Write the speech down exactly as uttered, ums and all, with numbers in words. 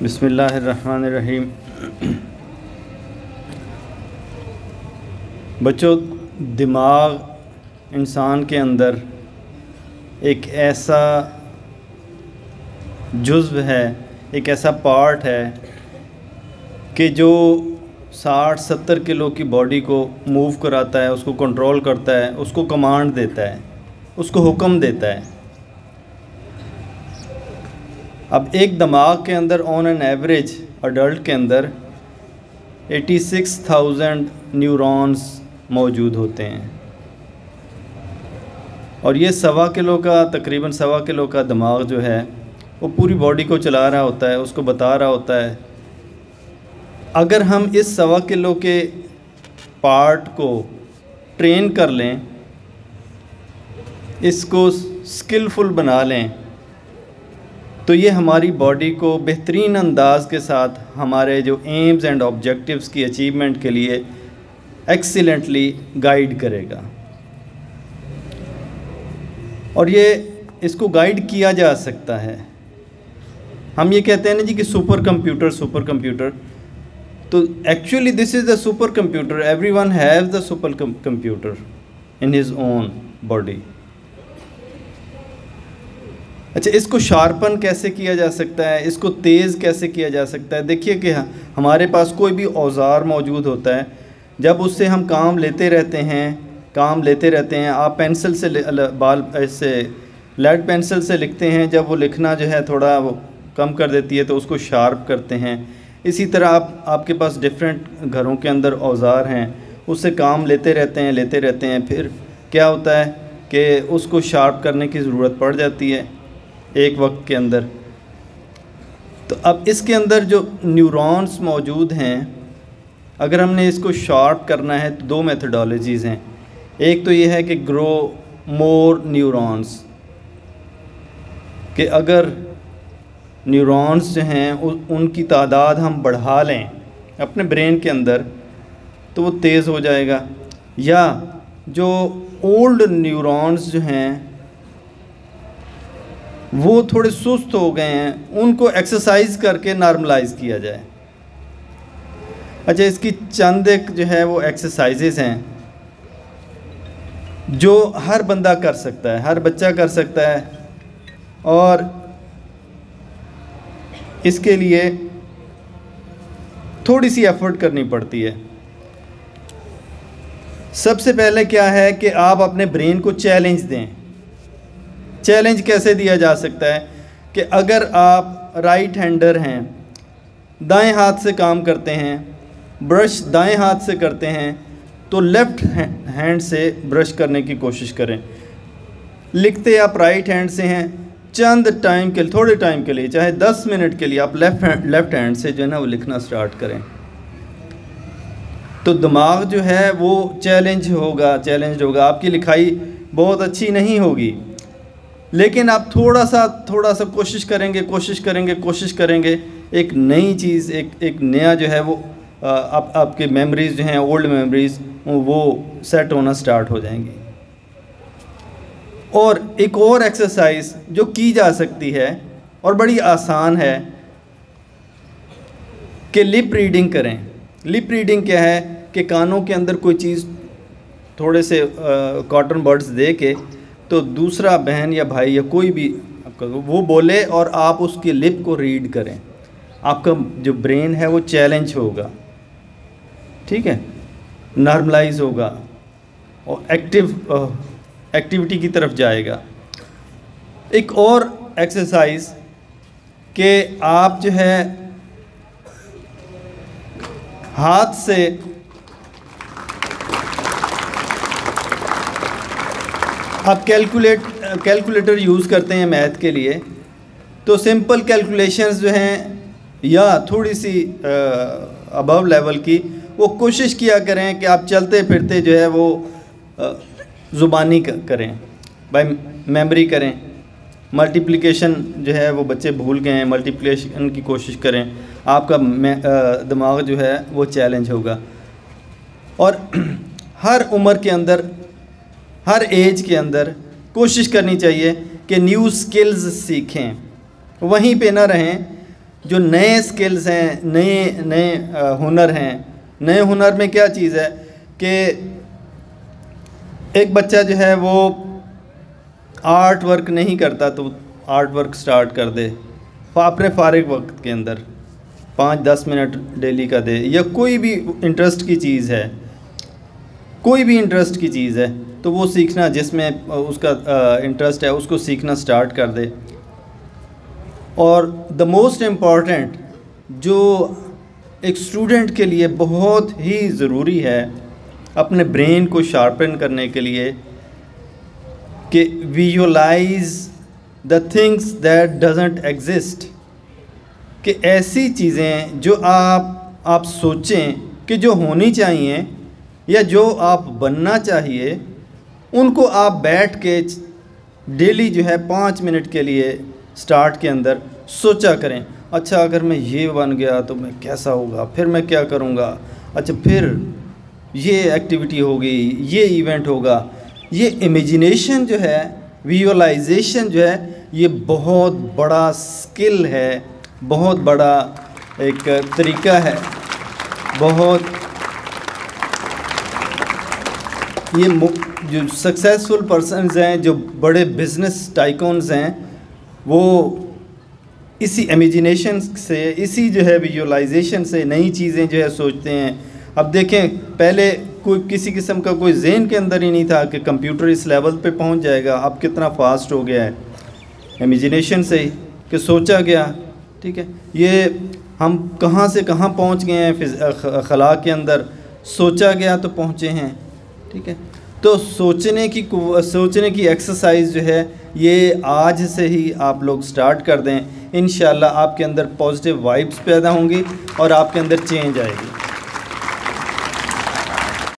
बिस्मिल्लाहिर्रहमानिर्रहीम। बच्चों, दिमाग इंसान के अंदर एक ऐसा जुज़्व है, एक ऐसा पार्ट है कि जो साठ सत्तर किलो की बॉडी को मूव कराता है, उसको कंट्रोल करता है, उसको कमांड देता है, उसको हुक्म देता है। अब एक दिमाग के अंदर ऑन एन एवरेज अडल्ट के अंदर छियासी हज़ार न्यूरॉन्स मौजूद होते हैं और ये सवा किलो का तकरीबन सवा किलो का दिमाग जो है वो पूरी बॉडी को चला रहा होता है, उसको बता रहा होता है। अगर हम इस सवा किलो के पार्ट को ट्रेन कर लें, इसको स्किलफुल बना लें, तो ये हमारी बॉडी को बेहतरीन अंदाज के साथ हमारे जो एम्स एंड ऑब्जेक्टिव्स की अचीवमेंट के लिए एक्सीलेंटली गाइड करेगा। और ये इसको गाइड किया जा सकता है। हम ये कहते हैं ना जी कि सुपर कंप्यूटर सुपर कंप्यूटर तो actually this is the super computer. Everyone has the super computer in his own body. अच्छा, इसको शार्पन कैसे किया जा सकता है, इसको तेज़ कैसे किया जा सकता है? देखिए कि हमारे पास कोई भी औज़ार मौजूद होता है, जब उससे हम काम लेते रहते हैं काम लेते रहते हैं आप पेंसिल से बाल ऐसे लेड पेंसिल से लिखते हैं, जब वो लिखना जो है थोड़ा वो कम कर देती है तो उसको शार्प करते हैं। इसी तरह आप आपके पास डिफरेंट घरों के अंदर औज़ार हैं, उससे काम लेते रहते हैं लेते रहते हैं फिर क्या होता है कि उसको शार्प करने की ज़रूरत पड़ जाती है एक वक्त के अंदर। तो अब इसके अंदर जो न्यूरॉन्स मौजूद हैं, अगर हमने इसको शार्प करना है तो दो मेथडोलॉजीज़ हैं। एक तो ये है कि ग्रो मोर न्यूरॉन्स, कि अगर न्यूरॉन्स जो हैं उनकी तादाद हम बढ़ा लें अपने ब्रेन के अंदर तो वो तेज़ हो जाएगा। या जो ओल्ड न्यूरॉन्स जो हैं वो थोड़े सुस्त हो गए हैं, उनको एक्सरसाइज करके नॉर्मलाइज किया जाए। अच्छा, इसकी चंद एक जो है वो एक्सरसाइजेस हैं जो हर बंदा कर सकता है, हर बच्चा कर सकता है और इसके लिए थोड़ी सी एफर्ट करनी पड़ती है। सबसे पहले क्या है कि आप अपने ब्रेन को चैलेंज दें। चैलेंज कैसे दिया जा सकता है कि अगर आप राइट हैंडर हैं, दाएं हाथ से काम करते हैं, ब्रश दाएं हाथ से करते हैं, तो लेफ़्ट हैंड से ब्रश करने की कोशिश करें। लिखते आप राइट हैंड से हैं, चंद टाइम के लिए, थोड़े टाइम के लिए, चाहे दस मिनट के लिए आप लेफ़्ट हैंड लेफ़्ट हैंड से जो है ना वो लिखना स्टार्ट करें, तो दिमाग जो है वो चैलेंज होगा चैलेंज होगा आपकी लिखाई बहुत अच्छी नहीं होगी, लेकिन आप थोड़ा सा थोड़ा सा कोशिश करेंगे कोशिश करेंगे कोशिश करेंगे एक नई चीज़, एक एक नया जो है वो आप आपके मेमोरीज़ जो हैं, ओल्ड मेमोरीज़, वो सेट होना स्टार्ट हो जाएंगी। और एक और एक्सरसाइज जो की जा सकती है और बड़ी आसान है कि लिप रीडिंग करें। लिप रीडिंग क्या है कि कानों के अंदर कोई चीज़ थोड़े से कॉटन बर्ड्स दे के तो दूसरा बहन या भाई या कोई भी आपका वो बोले और आप उसकी लिप को रीड करें। आपका जो ब्रेन है वो चैलेंज होगा, ठीक है, नॉर्मलाइज होगा और एक्टिव एक्टिविटी की तरफ जाएगा। एक और एक्सरसाइज कि आप जो है हाथ से आप कैलकुलेट कैलकुलेटर यूज़ करते हैं मैथ के लिए, तो सिंपल कैलकुलेशंस जो हैं या थोड़ी सी अबव लेवल की वो कोशिश किया करें कि आप चलते फिरते जो है वो ज़ुबानी करें, बाय मेमोरी करें। मल्टीप्लिकेशन जो है वो बच्चे भूल गए हैं, मल्टीप्लिकेशन की कोशिश करें, आपका दिमाग जो है वो चैलेंज होगा। और हर उम्र के अंदर, हर एज के अंदर कोशिश करनी चाहिए कि न्यू स्किल्स सीखें, वहीं पे ना रहें जो नए स्किल्स हैं, नए नए हुनर हैं। नए हुनर में क्या चीज़ है कि एक बच्चा जो है वो आर्ट वर्क नहीं करता तो आर्ट वर्क स्टार्ट कर दे अपने फारिग वक्त के अंदर, पाँच दस मिनट डेली का दे, या कोई भी इंटरेस्ट की चीज़ है, कोई भी इंटरेस्ट की चीज़ है तो वो सीखना, जिसमें उसका इंटरेस्ट है उसको सीखना स्टार्ट कर दे। और द मोस्ट इम्पॉर्टेंट जो एक स्टूडेंट के लिए बहुत ही ज़रूरी है अपने ब्रेन को शार्पन करने के लिए, कि visualise the things that doesn't exist, कि ऐसी चीज़ें जो आप आप सोचें कि जो होनी चाहिए या जो आप बनना चाहिए, उनको आप बैठ के डेली जो है पाँच मिनट के लिए स्टार्ट के अंदर सोचा करें। अच्छा अगर मैं ये बन गया तो मैं कैसा होगा, फिर मैं क्या करूँगा, अच्छा फिर ये एक्टिविटी होगी, ये इवेंट होगा। ये इमेजिनेशन जो है, विजुअलाइजेशन जो है, ये बहुत बड़ा स्किल है, बहुत बड़ा एक तरीका है। बहुत ये जो सक्सेसफुल पर्सन्स हैं, जो बड़े बिजनेस टाइकॉन्स हैं, वो इसी इमेजिनेशन से, इसी जो है विजुअलाइजेशन से नई चीज़ें जो है सोचते हैं। अब देखें, पहले कोई किसी किस्म का कोई ज़हन के अंदर ही नहीं था कि कंप्यूटर इस लेवल पे पहुंच जाएगा। अब कितना फास्ट हो गया है, इमेजिनेशन से ही कि सोचा गया। ठीक है, ये हम कहाँ से कहाँ पहुंच गए हैं खला के अंदर, सोचा गया तो पहुँचे हैं। ठीक है, तो सोचने की सोचने की एक्सरसाइज जो है ये आज से ही आप लोग स्टार्ट कर दें। इंशाल्लाह आपके अंदर पॉजिटिव वाइब्स पैदा होंगी और आपके अंदर चेंज आएगी।